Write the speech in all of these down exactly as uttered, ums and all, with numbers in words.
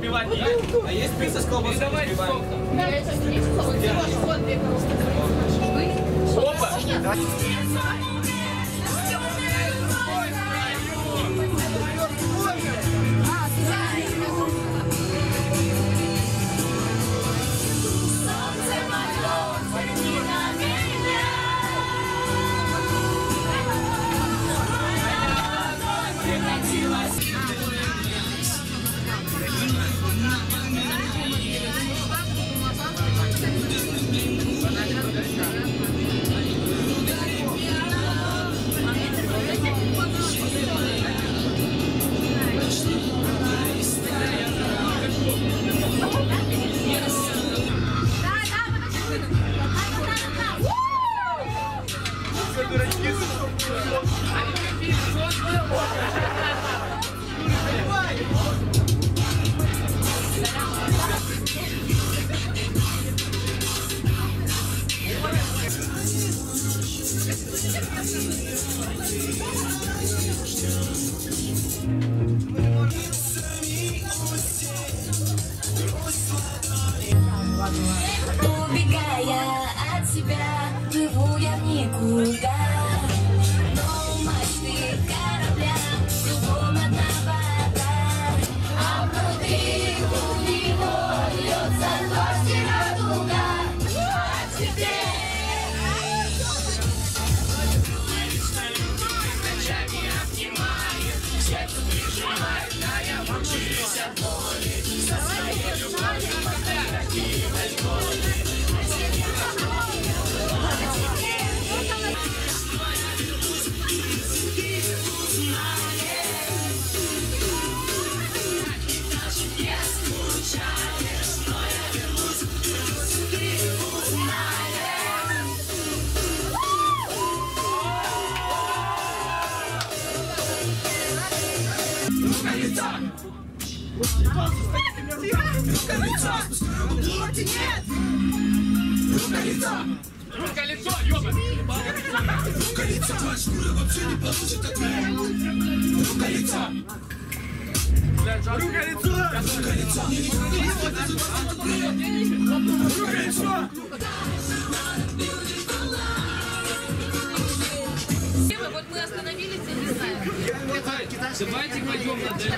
взбивать нет. А есть пицца с колбасой? Опа! Убегая от себя, плыву я в никуда. Но мачты корабля кругом одна вода. А внутри у него льется дождь и радуга. А тебе ночами обнимает, сердце прижимает, да я мучаюсь от боли. Со своей любовью фотографировать годы. Рука-лицо, ёба! Рука-лицо! Шкура вообще не получит ответ. Рука-лицо! Рука-лицо! Рука-лицо! Рука-лицо! Вот мы остановились, я не знаю. Давайте пойдем на демо.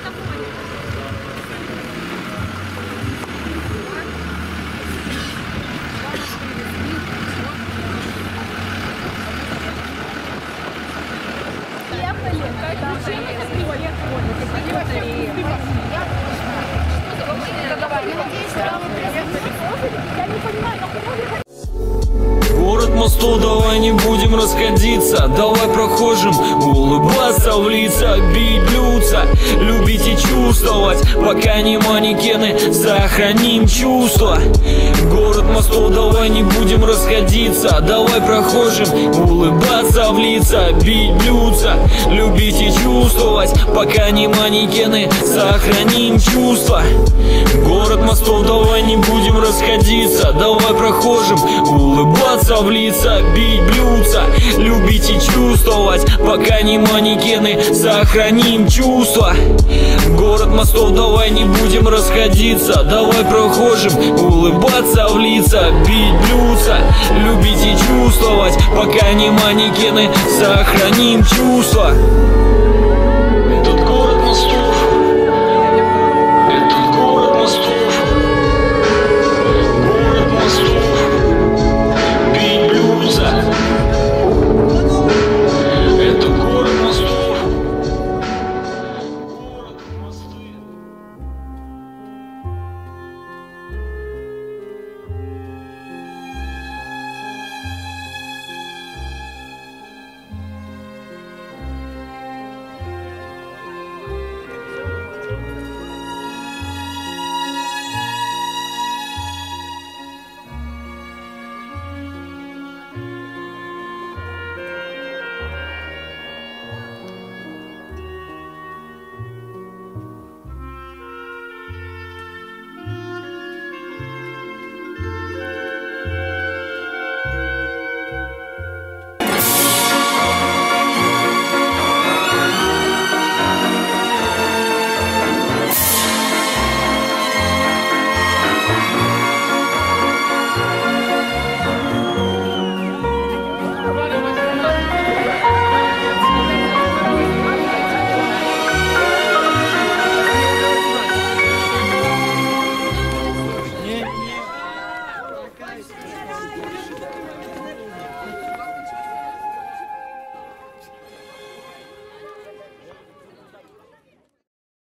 Город мостов, давай не будем расходиться. Давай прохожим улыбаться в лица, бить блюдца, любить и чувствовать. Пока не манекены, сохраним чувства. Город мостов, давай не будем расходиться. Давай прохожим улыбаться в лица, бить блюдца, любить и чувствовать. Пока не манекены, сохраним чувства. Город мостов, давай не будем расходиться. Давай прохожим улыбаться в лица, бить блюдца, любить и чувствовать. Пока не манекены, сохраним чувства. Город мостов, давай не будем расходиться. Давай прохожим улыбаться в лица, бить блюдца, любить и чувствовать. Пока не манекены, сохраним чувства.